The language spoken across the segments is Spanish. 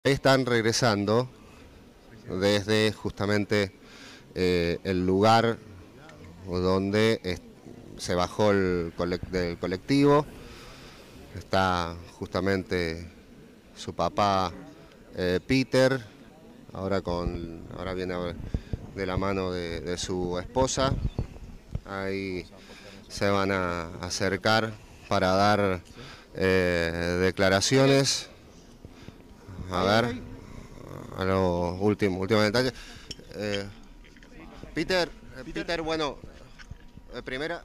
Están regresando desde justamente el lugar donde se bajó del colectivo. Está justamente su papá Peter, ahora viene de la mano de su esposa. Ahí se van a acercar para dar declaraciones. A ver, a los últimos detalles. Peter, bueno, primera.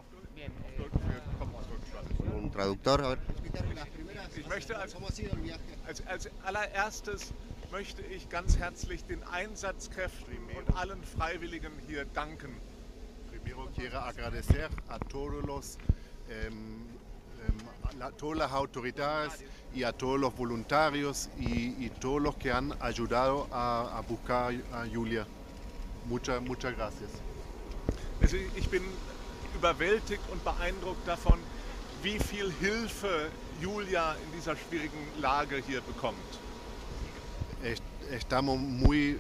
Un traductor, a ver. Ich möchte als allererstes möchte ich ganz herzlich den Einsatzkräften und allen Freiwilligen hier danken. Primero quiero agradecer a todos los todas las autoridades y a todos los voluntarios y todos los que han ayudado a buscar a Julia. Muchas gracias. Also ich bin überwältigt und beeindruckt davon, wie viel Hilfe Julia in dieser schwierigen Lage hier bekommt. Estamos muy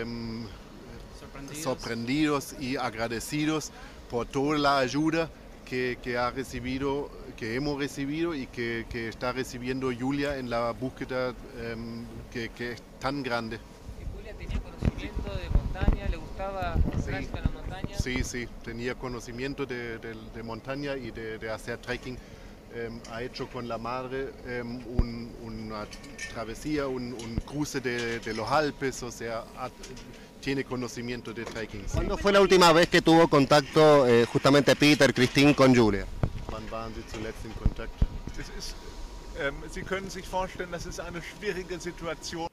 sorprendidos y agradecidos por toda la ayuda que hemos recibido y que está recibiendo Julia en la búsqueda que es tan grande. ¿Julia tenía conocimiento de montaña? ¿Le gustaba mostrarse en la montaña? Sí, tenía conocimiento de montaña y de hacer trekking. Ha hecho con la madre una travesía, un cruce de los Alpes, o sea, tiene conocimiento de trekking. ¿Cuándo fue la última vez que tuvo contacto justamente Peter, Christine con Julia? Wann waren Sie zuletzt in Kontakt? Sie können sich vorstellen, das ist eine schwierige Situation.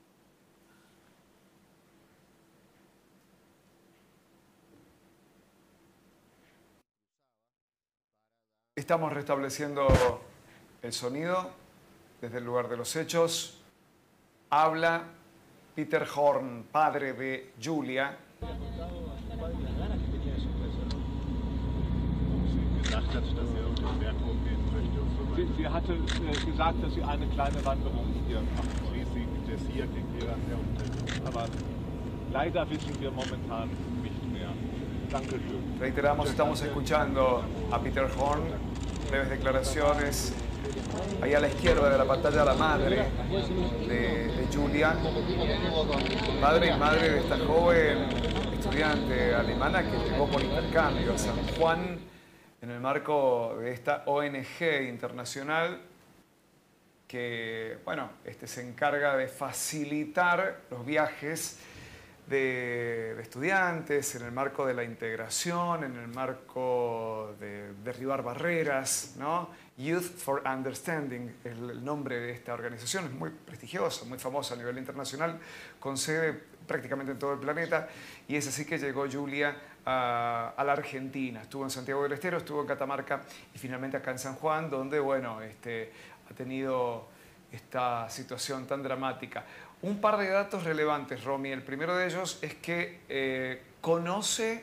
Estamos restableciendo el sonido desde el lugar de los hechos. Habla Peter Horn, padre de Julia. Sie hatte gesagt, dass sie eine kleine Wanderung hier macht. Aber leider wissen wir momentan nicht mehr. Dankeschön. Reiteramos, estamos escuchando a Peter Horn, breves declaraciones. Ahí a la izquierda de la pantalla la madre de Julia, padre y madre de esta joven estudiante alemana que llegó por intercambio a San Juan en el marco de esta ONG internacional que, bueno, se encarga de facilitar los viajes de estudiantes en el marco de la integración, en el marco de derribar barreras, ¿no? Youth for Understanding es el nombre de esta organización, es muy prestigiosa, muy famosa a nivel internacional, con sede prácticamente en todo el planeta, y es así que llegó Julia a la Argentina. Estuvo en Santiago del Estero, estuvo en Catamarca y finalmente acá en San Juan, donde, bueno, ha tenido esta situación tan dramática. Un par de datos relevantes, Romy. El primero de ellos es que conoce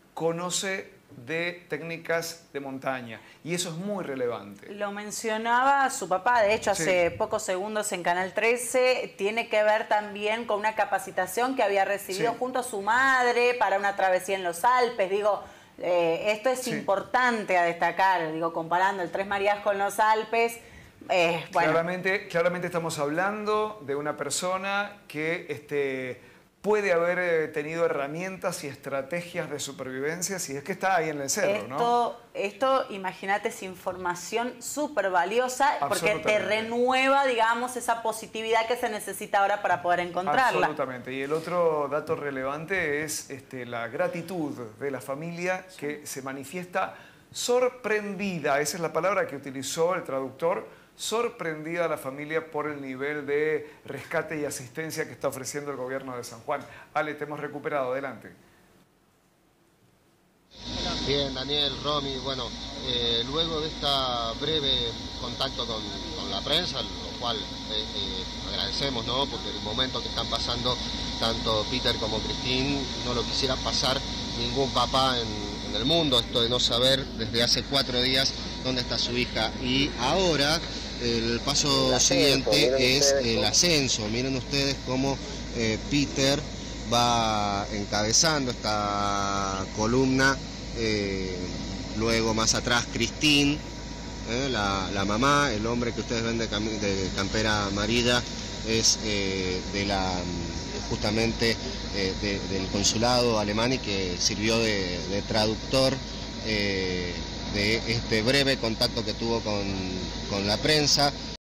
de técnicas de montaña y eso es muy relevante. Lo mencionaba su papá, de hecho, hace pocos segundos en Canal 13. Tiene que ver también con una capacitación que había recibido junto a su madre para una travesía en los Alpes. Digo, esto es importante a destacar, digo, comparando el Tres Marías con los Alpes. Bueno. Claramente estamos hablando de una persona que puede haber tenido herramientas y estrategias de supervivencia si es que está ahí en el cerro, ¿no? Esto, imagínate, es información súper valiosa porque te renueva, digamos, esa positividad que se necesita ahora para poder encontrarla. Absolutamente. Y el otro dato relevante es la gratitud de la familia que se manifiesta sorprendida. Esa es la palabra que utilizó el traductor. Sorprendida a la familia por el nivel de rescate y asistencia que está ofreciendo el gobierno de San Juan. Ale, te hemos recuperado. Adelante. Bien, Daniel, Romy, bueno, luego de esta breve contacto con la prensa, lo cual agradecemos, ¿no? Porque el momento que están pasando tanto Peter como Christine no lo quisiera pasar ningún papá en el mundo, esto de no saber desde hace 4 días dónde está su hija. Y ahora el paso siguiente es el ascenso. Miren ustedes cómo Peter va encabezando esta columna, luego más atrás Christine, la mamá, el hombre que ustedes ven de campera amarilla es justamente del consulado alemán y que sirvió de traductor de este breve contacto que tuvo con la prensa.